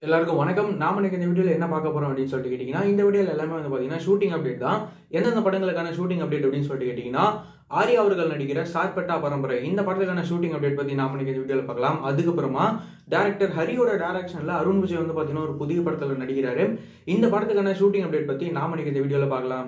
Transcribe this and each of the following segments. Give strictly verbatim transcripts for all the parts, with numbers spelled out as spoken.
எல்லாருக்கும் வணக்கம். நாம இன்னைக்கு இந்த வீடியோல என்ன பார்க்க போறோம் அப்படின்னு சொல்லிட்டு கேட்டீங்கன்னா, இந்த வீடியோல எல்லாமே வந்து பாத்தீங்கன்னா ஷூட்டிங் அப்டேட் தான். எந்தெந்த படங்களுக்கான ஷூட்டிங் அப்டேட் அப்படின்னு சொல்லிட்டு கேட்டீங்கன்னா, ஆர்யா அவர்கள் நடிக்கிற சார்பட்டா பரம்பரை இந்த படத்துக்கான ஷூட்டிங் அப்டேட் பத்தி நாம இன்னைக்கு இந்த வீடியோல பார்க்கலாம். அதுக்கப்புறமா டைரக்டர் ஹரியோட டைரக்ஷன்ல அருண் விஜய் வந்து பாத்தீங்கன்னா ஒரு புதிய படத்துல நடிக்கிறாரு. இந்த படத்துக்கான ஷூட்டிங் அப்டேட் பத்தி நாம இன்னைக்கு இந்த வீடியோல பார்க்கலாம்.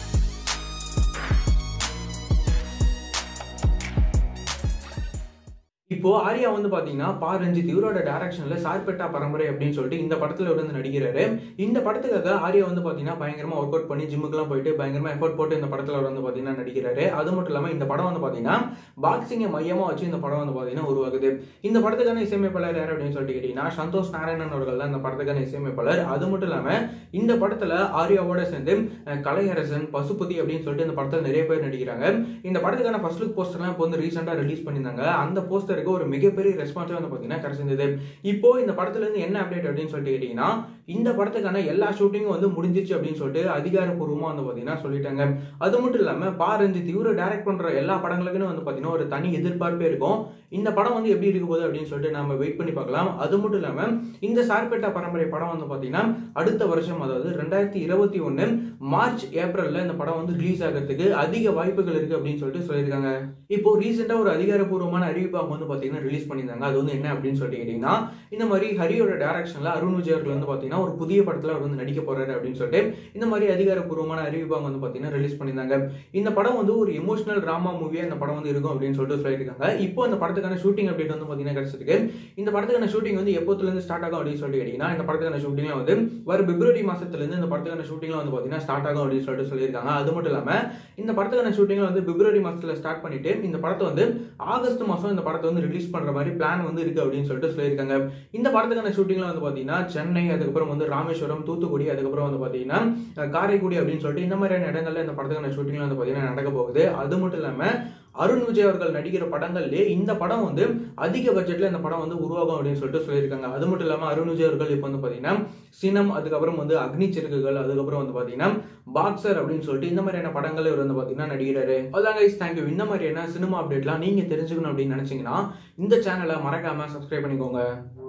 இப்போ ஆர்யா வந்து பாத்தீங்கன்னா பா ரஞ்சித் இவரோட டைரக்ஷன்ல சார்பட்டா பரம்பரை அப்படின்னு சொல்லிட்டு இந்த படத்துல வந்து நடிக்கிறாரு. இந்த படத்துக்காக ஆர்யா வந்து பாத்தீங்கன்னா பயங்கரமா ஒர்க் அவுட் பண்ணி ஜிம்முக்குலாம் போயிட்டு பயங்கரமா எஃபோர்ட் போட்டு இந்த படத்துல வந்து பாத்தீங்கன்னா நடிக்கிறாரு. அது மட்டும் இல்லாம இந்த படம் வந்து பாத்தீங்கன்னா பாக்ஸிங்கை மையமா வச்சு இந்த படம் வந்து பாத்தீங்கன்னா உருவாகுது. இந்த படத்துக்கான இசையமைப்பாளர் யார் அப்படின்னு சொல்லிட்டு கேட்டீங்கன்னா, சந்தோஷ் நாராயணன் அவர்கள் தான் இந்த படத்துக்கான இசையமைப்பாளர். அது மட்டும் இல்லாம இந்த படத்துல ஆர்யாவோட சேர்ந்து கலையரசன், பசுபதி அப்படின்னு சொல்லிட்டு இந்த படத்துல நிறைய பேர் நடிக்கிறாங்க. இந்த படத்துக்கான ஃபர்ஸ்ட் லுக் போஸ்டர்லாம் இப்போ வந்து ரீசெண்டா ரிலீஸ் பண்ணியிருந்தாங்க. அந்த போஸ்டர் ஒரு மிகப்பெரிய ரெஸ்பான்ஸ் வந்து பாத்தீங்கன்னா கிடைச்சிருந்தது. இப்போ இந்த படத்துல இருந்து என்ன அப்டேட் அப்படின்னு சொல்லிட்டு கேட்டீங்கன்னா, இந்த படத்துக்கான எல்லா ஷூட்டிங்கும் வந்து முடிஞ்சிச்சு அப்படின்னு சொல்லிட்டு அதிகாரப்பூர்வமா வந்து பாத்தீங்கன்னா சொல்லிட்டாங்க. அது மட்டும் இல்லாம பா ரஞ்சித் இவரு டைரக்ட் பண்ற எல்லா படங்களுக்குன்னு வந்து பாத்தீங்கன்னா ஒரு தனி எதிர்பார்ப்பே இருக்கும். இந்த படம் வந்து எப்படி இருக்க போகுது அப்படின்னு சொல்லிட்டு நாம வெயிட் பண்ணி பார்க்கலாம். அது மட்டும் இல்லாம இந்த சார்பட்டா பரம்பரை படம் வந்து பாத்தீங்கன்னா அடுத்த வருஷம், அதாவது ரெண்டாயிரத்தி இருபத்தி ஒன்னு மார்ச் ஏப்ரல்ல இந்த படம் வந்து ரிலீஸ் ஆகிறதுக்கு அதிக வாய்ப்புகள் இருக்கு அப்படின்னு சொல்லிட்டு சொல்லியிருக்காங்க. இப்போ ரீசெண்டா ஒரு அதிகாரப்பூர்வமான அறிவிப்பாக வந்து பாத்தீங்கன்னா ரிலீஸ் பண்ணியிருந்தாங்க. அது வந்து என்ன அப்படின்னு சொல்லிட்டு கேட்டீங்கன்னா, இந்த மாதிரி ஹரியோட டைரக்ஷன்ல அருண் விஜய் அவர்கள் வந்து பாத்தீங்கன்னா ஒரு புதிய படத்துல அவர் வந்து நடிக்க போறாரு அப்படின்னு சொல்லிட்டு இந்த மாதிரி அதிகாரப்பூர்வமான அறிவிப்பாக வந்து பாத்தீங்கன்னா ரிலீஸ் பண்ணியிருந்தாங்க. இந்த படம் வந்து ஒரு எமோஷனல் டிராமா மூவியா இந்த படம் வந்து இருக்கும் அப்படின்னு சொல்லிட்டு சொல்லியிருக்காங்க. இப்போ இந்த படத்துக்கான ஷூட்டிங் அப்டேட் வந்து பாத்தீங்கன்னா கிடைச்சிருக்கு. இந்த படத்துக்கான ஷூட்டிங் வந்து எப்போத்துல இருந்து ஸ்டார்ட் ஆகும் அப்படின்னு சொல்லிட்டு கேட்டீங்கன்னா, இந்த படத்துக்கான ஷூட்டிங்ல வந்து வர பிப்ரவரி மாசத்துல இருந்து இந்த படத்துக்கான ஷூட்டிங்ல வந்து பாத்தீங்கன்னா ஸ்டார்ட் ஆகும் அப்படின்னு சொல்லிட்டு சொல்லியிருக்காங்க. அது மட்டும் இல்லாம இந்த படத்துக்கான ஷூட்டிங்ல வந்து பிப்ரவரி மாசத்துல ஸ்டார்ட் பண்ணிட்டு இந்த படத்தை வந்து ஆகஸ்ட் மாசம் இந்த படத்தை வந்து ரிலீஸ் பண்ற மாதிரி பிளான் வந்து இருக்கு அப்படின்னு சொல்லிட்டு சொல்லியிருக்காங்க. இந்த படத்துக்கான ஷூட்டிங்ல வந்து பாத்தீங்கன்னா சென்னை, அதுக்கப்புறம் வந்து ராமேஸ்வரம், தூத்துக்குடி, அதுக்கப்புறம் வந்து பாத்தீங்கன்னா காரைக்குடி அப்படின்னு சொல்லிட்டு இந்த மாதிரியான இடங்கள்ல இந்த படத்துக்கான ஷூட்டிங்ல வந்து பாத்தீங்கன்னா நடக்க போகுது. அது மட்டும் இல்லாம அருண் விஜய் அவர்கள் நடிக்கிற படங்கள்ல இந்த படம் வந்து அதிக பட்ஜெட்ல இந்த படம் வந்து உருவாகும் அப்படின்னு சொல்லிட்டு சொல்லியிருக்காங்க. அது மட்டும் இல்லாம அருண் விஜய் அவர்கள் இப்போ வந்து பாத்தீங்கன்னா சினம், அதுக்கப்புறம் வந்து அக்னி சிறகுகள், அதுக்கப்புறம் வந்து பாத்தீங்கன்னா பாக்ஸர் அப்படின்னு சொல்லிட்டு இந்த மாதிரியான படங்கள் இவர் வந்து பாத்தீங்கன்னா நடிக்கிறாரு. அதான் கைஸ், தேங்க்யூ. இந்த மாதிரியான சினிமா அப்டேட்லாம் நீங்க தெரிஞ்சுக்கணும் அப்படின்னு நினைச்சீங்கன்னா இந்த சேனலை மறக்காம சப்ஸ்கிரைப் பண்ணிக்கோங்க.